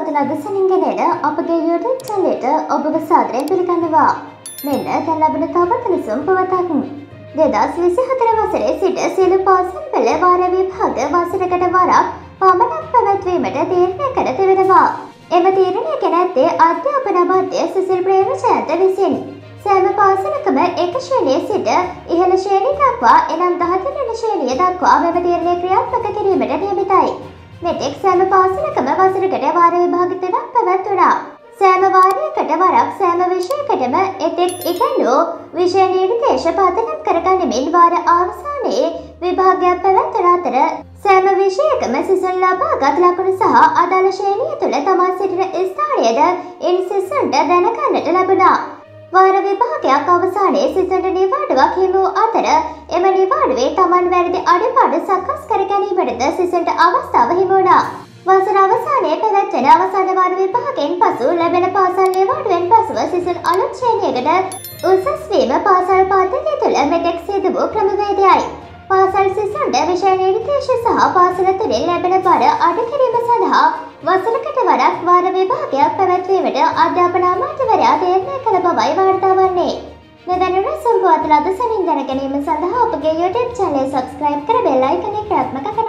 පවත්වන ලද සනින්ගෙනන අපගේ YouTube චැනලයට ඔබව සාදරයෙන් පිළිගන්නවා. මෙන්න දැන් ලැබෙන තවත් උණුසුම් පුවතක්. 2024 වසරේ සිට සියලු පාසල් පෙළ වාර විභාග වසරකට වරක් පමණක් පැවැත්වීමට තීරණය කර තිබෙනවා. එම තීරණය ගෙන ඇත්තේ අධ්‍යාපන අමාත්‍ය සුසිල් ප්‍රේමචන්ද්‍ර විසින්. සෑම පාසලකම එක ශ්‍රේණියේ සිට ඉහළ ශ්‍රේණිය දක්වා එනම් 13 වෙනි ශ්‍රේණිය දක්වා මෙම තීරණය ක්‍රියාත්මක කිරීමට නියමිතයි. මෙතෙක් සෑම පාසලකම වසරකට වාර විභාග 3ක් පැවැත්වුණා. සෑම වාරයකට වරක් සෑම විෂයකටම එතෙක් ඉගෙනූ විෂය නිර්දේශ පදනම් කරගනිමින් වාර අවසානයේ විභාගයක් පැවැත්වන අතර සෑම විෂයකම සිසුන් ලබාගත් ලකුණු සහ අදාළ ශ්‍රේණිය තුළ තමා සිටින ස්ථානයද ඉන් සිසුන්ට දැනගන්නට ලැබුණා. වාර විභාගයක් අවසානයේ සිසුන්ට නිවාඩුවක් හිමි වූ අතර එම නිවාඩුවේ තමන් වැරදි අඩුපාඩු සකස් කර ගැනීමටද සිසුන්ට අවස්ථාව හිමි වුණා. වසර අවසානයේ පැවැත්වෙන අවසාන වාර විභාගයෙන් පසු ලැබෙන පාසල් නිවාඩුවෙන් පසුව සිසුන් අලුත් ශ්‍රේණියකට උසස් වීම පාසල් පද්ධතිය තුළ මෙතෙක් සිදු වූ ක්‍රමවේදයයි. පාසල් සිසුන්ට විෂය නිර්දේශ සහ පාසල තුළින් ලැබෙන බර අඩු කිරීම සඳහා වසරකට වරක් වාර විභාගයක් පැවැත්වීමට අධ්‍යාපන අමාත්‍යවරයා තීරණය කළ බවයි වාර්තා වන්නේ. මෙවැනි උණුසුම් පුවත් ලද සැනින් දැන ගැනීම සඳහා අපගේ YouTube චැනලය සබ්ස්ක්‍රයිබ් කර බෙල් අයිකනය ක්‍රියාත්මක කරගන්න.